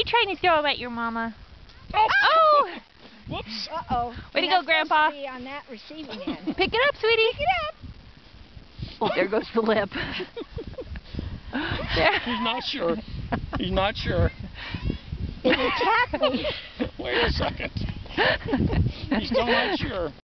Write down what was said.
trying to throw them at your mama? Oh! Oh! Whoops. Uh-oh. Way to go, Grandpa. Be on that receiving end. Pick it up, sweetie. Pick it up. Oh, there goes the lip. There. He's not sure. He's not sure. It attacked me. Wait a second. He's still not sure.